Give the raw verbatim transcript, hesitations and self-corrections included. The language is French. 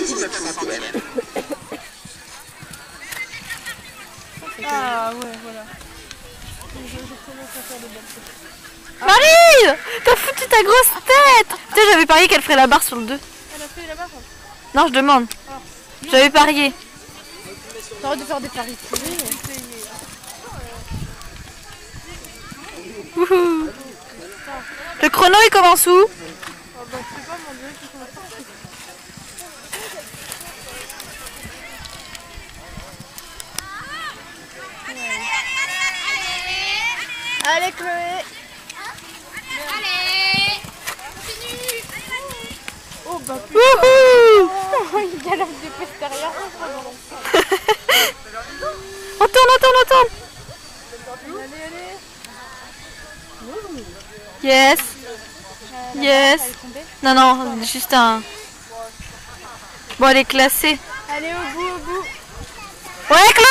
Ah ouais, voilà. Je, je commence à faire des belles choses. Marie, t'as foutu ta grosse tête. Tu sais, j'avais parié qu'elle ferait la barre sur le deux. Elle a fait la barre. Non, je demande. Ah. J'avais parié. T'aurais dû faire des paris privés. Wouhou. Le chrono il commence où? Ah bah je sais pas, mon dieu, qui commence partout. Allez Chloé. Allez, continue. Oh bah Wouhou. il galère des fesses derrière. On tourne, on tourne, on tourne. Allez, allez. Yes. Euh, Yes. Elle est tombée. Non, non, juste un... Bon, elle est classée. Allez au bout, au bout. Ouais,